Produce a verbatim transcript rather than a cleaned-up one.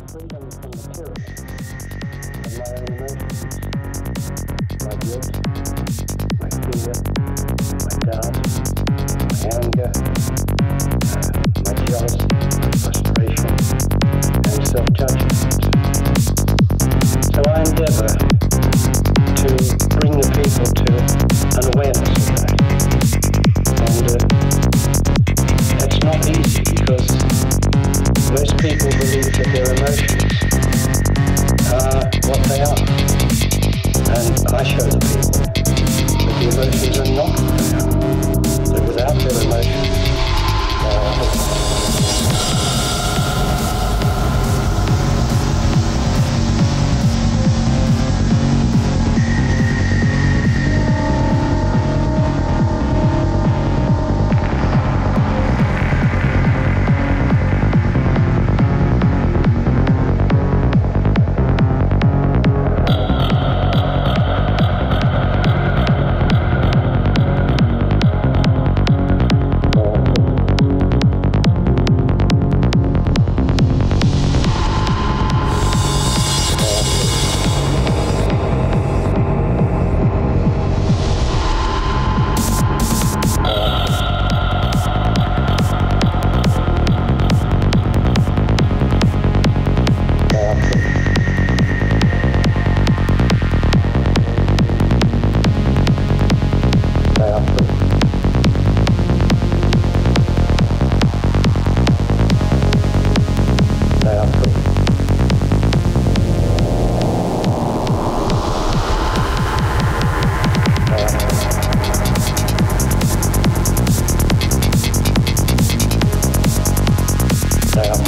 freedom from the tyranny of my own emotions, my guilt, my fear, my doubt, my anger, uh, my jealousy, my frustration, and self-judgment. So I endeavour to bring the people to an awareness of that. And uh, that's not easy because most people believe that their emotions are what they are. And I show the people that the emotions are not what they are. That without their emotions, they are hopeless. They are